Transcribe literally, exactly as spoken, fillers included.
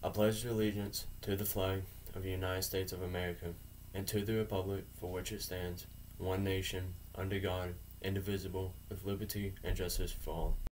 I pledge allegiance to the flag of the United States of America, and to the republic for which it stands, one nation, under God, indivisible, with liberty and justice for all.